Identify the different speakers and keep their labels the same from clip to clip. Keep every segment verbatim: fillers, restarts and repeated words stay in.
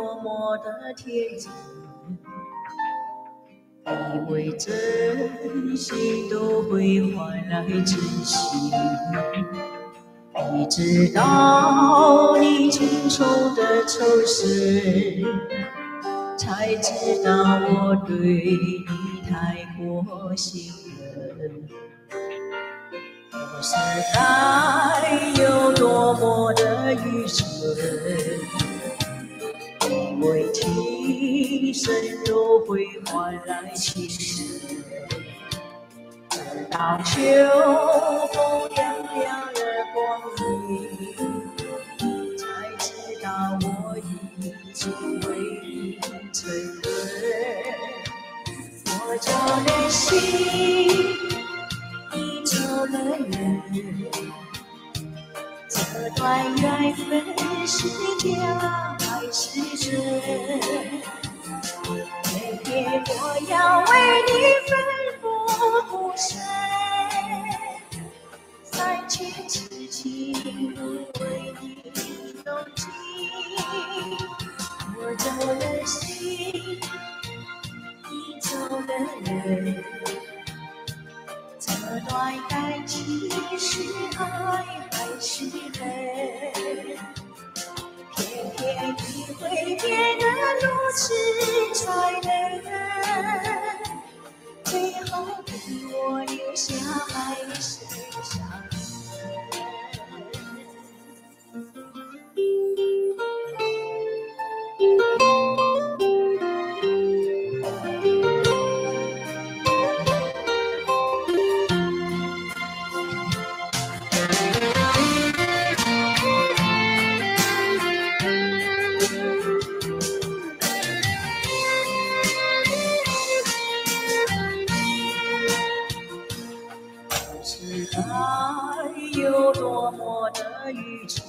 Speaker 1: 多么的天真，以为真心都会换来真心。你知道你轻重的仇视，才知道我对你太过信任。我是该有多么的愚蠢，以为情深都会换来情深，直到秋风凉凉的光阴，才知道我已经为你沉沦。我走了心，你走了人，这段缘分是假还是真？偏偏我要为你奋不顾身，三千痴情不为你动情。我走了心，你走了人，这段感情是爱还是恨？偏偏你会变得如此残忍，最后给我留下海深伤痕。是爱有多么的愚蠢，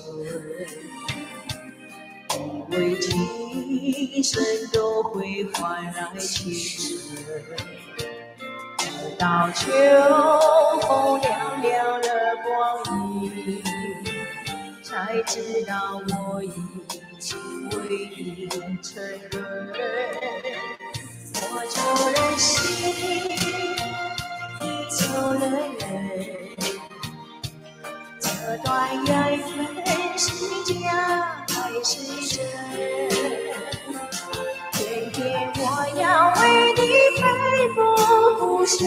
Speaker 1: 以为情深都会换来情深，直到秋风凉凉的光阴，才知道我已经为你沉沦。我走了心，你走了人，这段缘分是假还是真？偏偏我要为你奋不顾身，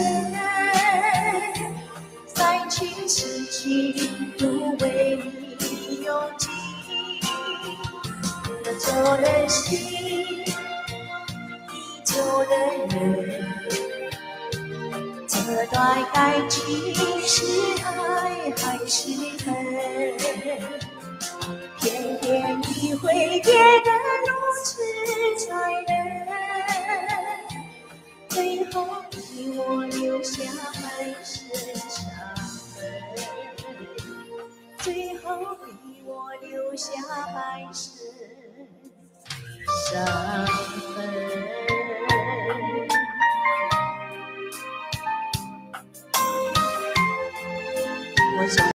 Speaker 1: 三千痴情不为你用尽。我走了心，你走了人，这段感情是爱还是恨？偏偏你会变得如此残忍，最后给我留下满身伤痕，最后给我留下满身伤痕。我想